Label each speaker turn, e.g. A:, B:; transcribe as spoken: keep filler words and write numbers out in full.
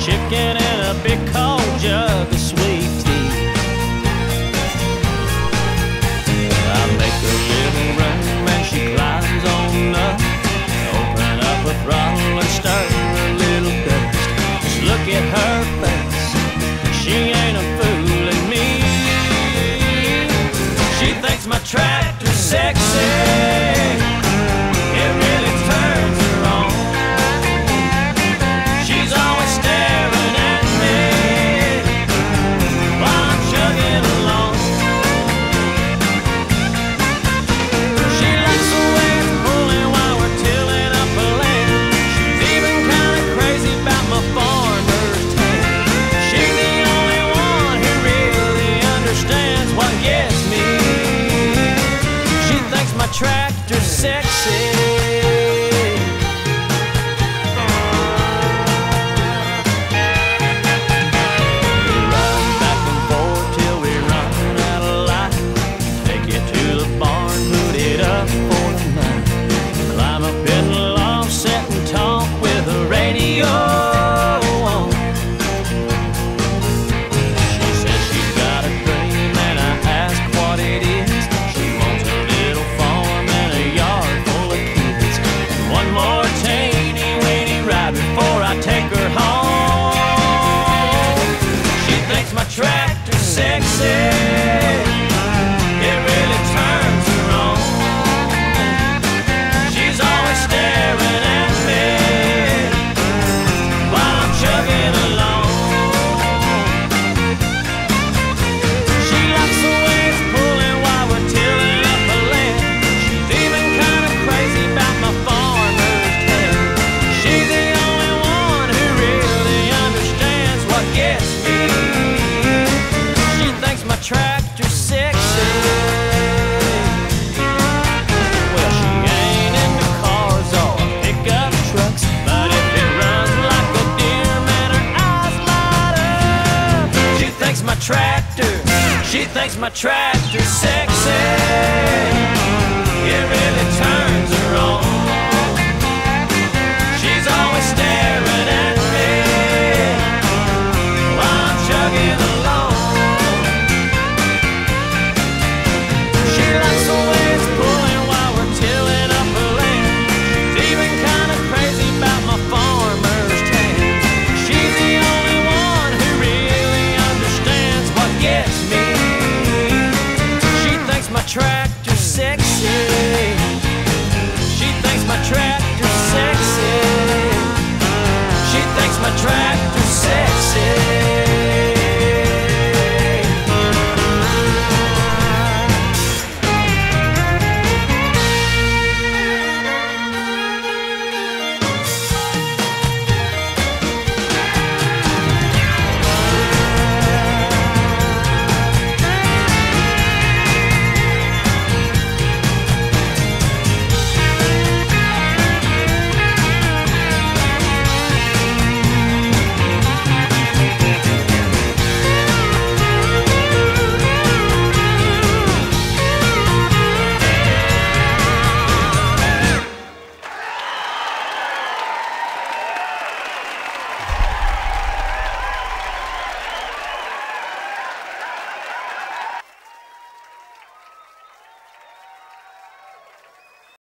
A: chicken and a big cold jug of sweet tea. I make a little room and she climbs on up. Open up a throttle and stir a little dust. Just look at her face, she ain't a fooling me. She thinks my tractor's sexy. Tractor sexy. We run back and forth till we run out of light. Take it to the barn, put it up for the night. Climb up in the loft, sit and talk with the radio on. She says she's got a dream and I ask what it is. Take her home. She thinks my tractor's sexy. It really turns her on. She's always staring at me while I'm chugging along. She likes the way it's pulling while we're tilling up a land. She's even kind of crazy about my farmer's tale. She's the gets me. She thinks my tractor's sexy. Well, she ain't into cars or pickup trucks, but if it runs like a deer, man, her eyes light up. She thinks my tractor, she thinks my tractor's sexy. It really turns her on. She's always staring at me chugging along. She likes the way it's pulling while we're tilling up her land. She's even kind of crazy about my farmer's tan. She's the only one who really understands what gets me. She thinks my tractor's sexy. She thinks my tractor's sexy. She thinks my tractor's sexy.